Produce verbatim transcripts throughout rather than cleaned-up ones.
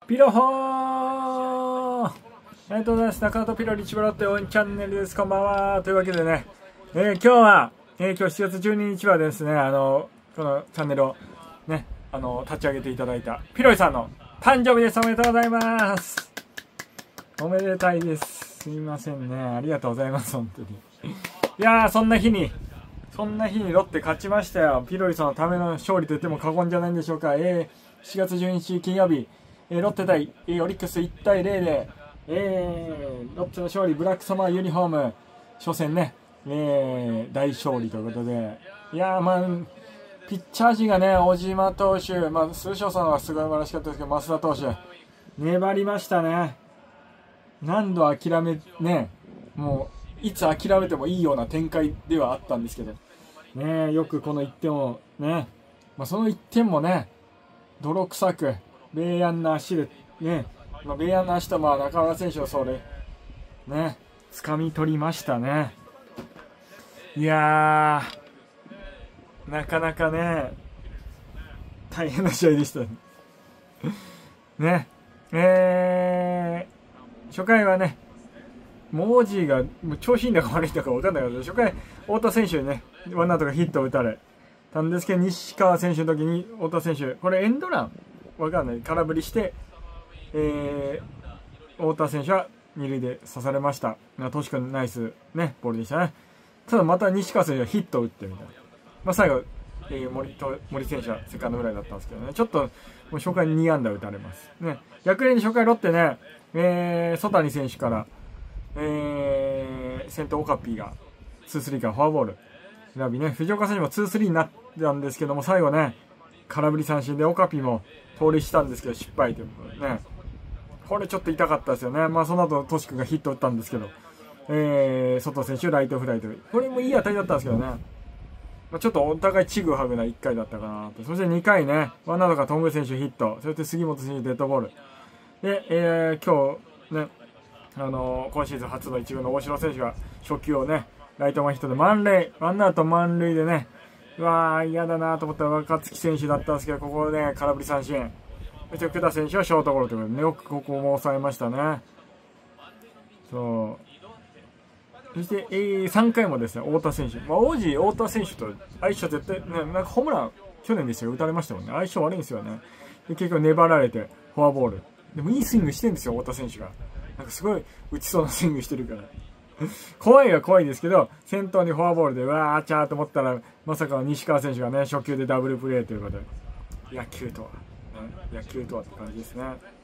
ピロホーありがとうございます。中野とピロリチブロッテ応援チャンネルです。こんばんは。というわけでね、えー、今日は、えー、今日しちがつじゅうににちはですね、あの、このチャンネルをね、あの、立ち上げていただいたピロリさんの誕生日です。おめでとうございます。おめでたいです。すいませんね。ありがとうございます。本当に。いやー、そんな日に、そんな日にロッテ勝ちましたよ。ピロリさんのための勝利と言っても過言じゃないんでしょうか。えー、しがつじゅうににち金曜日、えー、ロッテ対、えー、オリックスいちたいゼロで、えー、ロッテの勝利、ブラックサマーユニフォーム、初戦ね、えー、大勝利ということで、いやー、まあ、ピッチャー陣がね、小島投手、まあ、数勝さんはすごい素晴らしかったですけど、増田投手、粘りましたね。何度諦め、ね、もう、いつ諦めてもいいような展開ではあったんですけど、ね、よくこのいってんをね、まあ、そのいってんもね、泥臭く、ベイヤンの足で、ね、まあ、ベイヤンの足とまあ中村選手のそれ、ね、掴み取りましたね。いやー、なかなかね、大変な試合でしたね。ね、えー、初回はね、モージーが調子いいんだか悪いんだか分かんないけど、初回、太田選手にね、ワンアウトがヒットを打たれたんですけど、西川選手の時に太田選手、これエンドラン分かんない、空振りして、えー、太田選手は二塁で刺されました。トシ君ナイス、ね、ボールでしたね。ただまた西川選手はヒットを打ってみたいな。まあ、最後、えー、森と森選手はセカンドフライだったんですけどね、ちょっともう初回にに安打打たれます。ね、逆に初回ロッテね、えー、曽谷選手から、えー、先頭オカピーがツースリーからフォアボール選びね、藤岡選手もツースリーになったんですけども、最後ね、空振り三振でオカピーも盗塁したんですけど失敗ということでね、これちょっと痛かったですよね。まあその後トシ君がヒット打ったんですけど、えー、外選手ライトフライという、これもいい当たりだったんですけどね、まあ、ちょっとお互いちぐはぐないっかいだったかなと。そしてにかいね、ワンアウトから頓宮選手ヒット、そして杉本選手デッドボールで、えー、今日ね、あのー、今シーズン初のいちぐうの大城選手が初球をね、ライト前ヒットで満塁、ワンアウト満塁でね、うわー嫌だなと思ったら若月選手だったんですけど、ここでね、空振り三振、そして福田選手はショートゴロということで、ね、よくここも抑えましたね。そう、そして、えー、さんかいもですね、太田選手、まあ、王子太田選手と相性絶対ね、なんかホームラン去年でしたよ、打たれましたもんね。相性悪いんですよね。で結局粘られてフォアボールでもいいスイングしてるんですよ、太田選手が。なんかすごい打ちそうなスイングしてるから怖いは怖いですけど、先頭にフォアボールでうわーちゃーと思ったら、まさかの西川選手がね、初球でダブルプレーということで、野球とは、ね、野球とはって感じですね。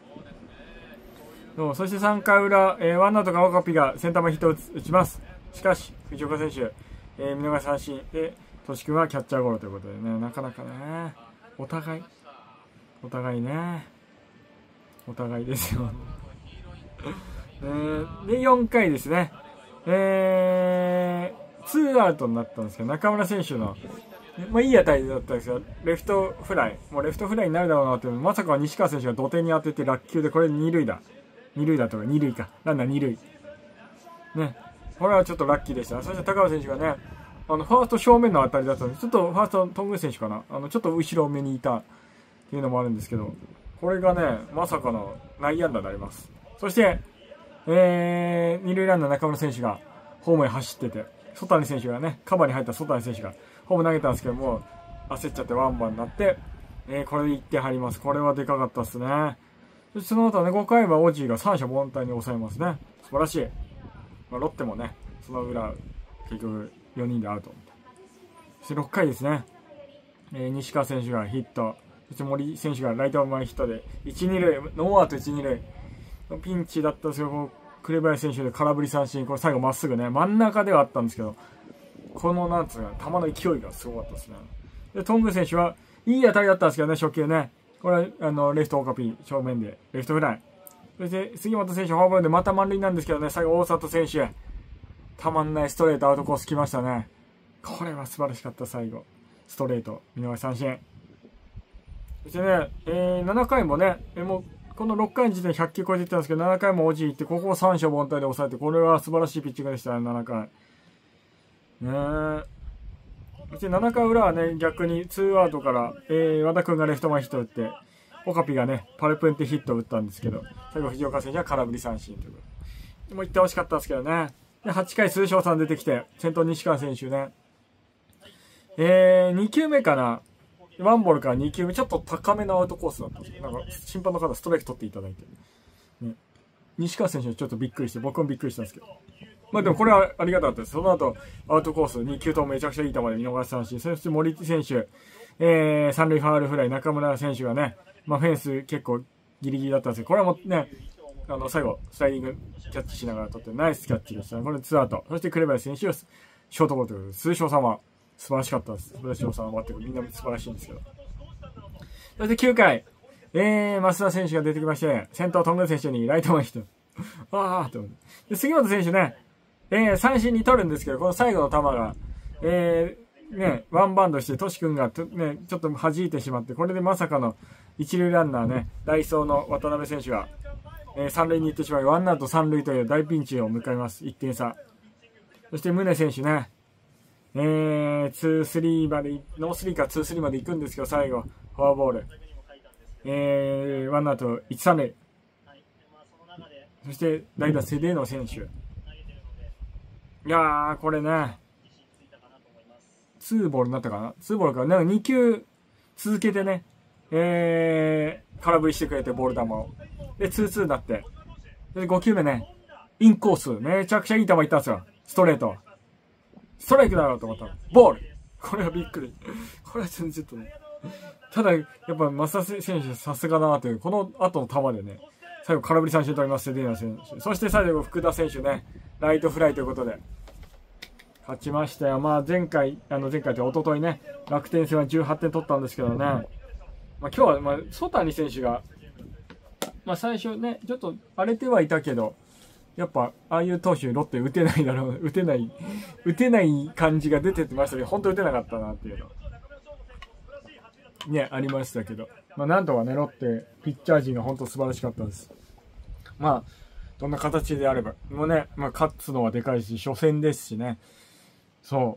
そしてさんかい裏、えー、ワンアウトがオカピがセンター前ヒットを打ちます。しかし藤岡選手、えー、見逃し三振でトシ君はキャッチャーゴロということでね、なかなかね、お互いお互いねお互いですよえー、でよんかいですね、えー、ツーアウトになったんですけど、中村選手の、まあ、いい当たりだったんですよ、レフトフライ、もうレフトフライになるだろうなって、まさか西川選手が土手に当てて落球で、これ二塁だ二塁だとか二塁かランナー二塁ね、これはちょっとラッキーでした。そして高尾選手がね、あのファースト正面の当たりだったので、ちょっとファースト頓宮選手かな、あのちょっと後ろ目にいたっていうのもあるんですけど、これがね、まさかの内野安打になります。そしてえー、二塁ランナー中村選手がホームへ走ってて、曽谷選手がね、カバーに入った曽谷選手がホーム投げたんですけども、焦っちゃってワンバンになって、えー、これでいってん入ります。これはでかかったですね。そしてその後はね、ごかいはオジーが三者凡退に抑えますね。素晴らしい。まあ、ロッテもね、その裏、結局よにんでアウト。そしてろっかいですね、えー、西川選手がヒット、そして森選手がライト前ヒットでいち、に塁、ノーアウトいち、に塁。ピンチだったんですけど、紅林選手で空振り三振、これ最後まっすぐね、真ん中ではあったんですけど、このなんつうか、球の勢いがすごかったですね。で、頓宮選手はいい当たりだったんですけどね、初球ね、これはあのレフトオカピー正面でレフトフライ、そして杉本選手フォアボールでまた満塁なんですけどね、最後大里選手たまんないストレートアウトコース来ましたね。これは素晴らしかった。最後ストレート見逃し三振。そしてね、えー、ななかいもね、えもうこのろっかいの時点でひゃっきゅう超えていったんですけど、ななかいもオジー行って、ここを三者凡退で抑えて、これは素晴らしいピッチングでしたね、ななかい。ねえ。そしてななかい裏はね、逆にツーアウトから、えー、和田君がレフト前ヒット打って、 オカピがね、パルプンってヒットを打ったんですけど、最後藤岡選手は空振り三振ということで。もういってほしかったですけどね。で、はちかい数勝さん出てきて、先頭西川選手ね。えー、にきゅうめかな。ワンボールからにきゅうめ、ちょっと高めのアウトコースだったんですよ。なんか、審判の方ストライク取っていただいて。ね、西川選手はちょっとびっくりして、僕もびっくりしたんですけど。まあでもこれはありがたかったです。その後、アウトコースにきゅうともめちゃくちゃいい球で見逃し三振。そして森選手、えー、三塁ファウルフライ、中村選手がね、まあフェンス結構ギリギリだったんですけど、これはもうね、あの、最後、スライディングキャッチしながら取って、ナイスキャッチでしたね。これツーアウト。そして紅林選手をショートゴロということで、数勝さんは素晴らしかったです。素晴らしいさんはってみんな素晴らしいんですけど。そしてきゅうかい、えー、増田選手が出てきまして、先頭トング選手にライト前ヒット。あーって思って。で、杉本選手ね、えー、三振に取るんですけど、この最後の球が、えー、ね、ワンバウンドして、トシ君がと、ね、ちょっと弾いてしまって、これでまさかの一塁ランナーね、ダイソーの渡辺選手が、えー、三塁に行ってしまい、ワンアウト三塁という大ピンチを迎えます。いってん差。そして宗選手ね、えー、ツースリーまで、ノースリーかツースリーまで行くんですけど、最後、フォアボール。えー、ワンアウトいち、三塁。そして代打セデーノ選手。いやー、これね、ツーボールになったかな、ツーボールから、なんかにきゅう続けてね、えー、空振りしてくれて、ボール球を。で、ツーツーになって、で、ごきゅうめね、インコース、めちゃくちゃいい球いったんですよ。ストレート。ストライクだろうと思ったら、ボール。これはびっくり。これはちょっとね。ただ、やっぱ、増田選手、さすがだなという、この後の球でね、最後、空振り三振取ります、セデーナ選手。そして最後、福田選手ね、ライトフライということで、勝ちましたよ。まあ、前回、あの、前回と一昨日ね、楽天戦はじゅうはってん取ったんですけどね、まあ、今日は、まあ、曽谷選手が、まあ、最初ね、ちょっと荒れてはいたけど、やっぱ、ああいう投手、ロッテ打てないだろう、打てない、打てない感じが出てましたけど、本当打てなかったなっていうの。ね、ありましたけど。まあ、なんとかね、ロッテ、ピッチャー陣が本当素晴らしかったです。まあ、どんな形であれば、もうね、まあ、勝つのはでかいし、初戦ですしね。そう。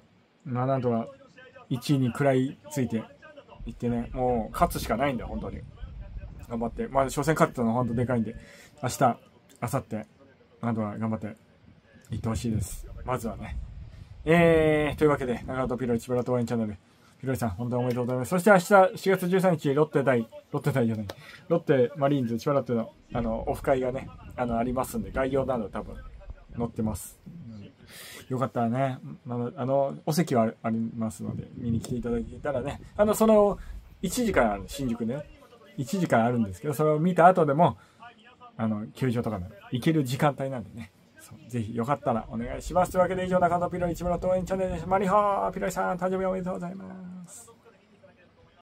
まあ、なんとか、いちいに食らいついていってね、もう、勝つしかないんだよ、本当に。頑張って。まあ、初戦勝ったのは本当でかいんで、明日、明後日、なんとか頑張っていってほしいです。まずはね。えー、というわけで、長野ピロリ千葉ラトワインチャンネル。ピロリさん、本当におめでとうございます。そして明日、しがつじゅうさんにち、ロッテ対、ロッテ対じゃない、ロッテマリーンズ、千葉ロッテの、あの、オフ会がね、あの、ありますんで、概要など多分、載ってます。うん、よかったらね、あの、あのお席はありますので、見に来ていただけたらね、あの、その、いちじからある、新宿ね、いちじからあるんですけど、それを見た後でも、あの、球場とかで行ける時間帯なんでね、ぜひよかったらお願いします。というわけで以上、中野ピロリ千葉ロッテ応援チャンネルです。マリホーピロリさん、誕生日おめでとうございます。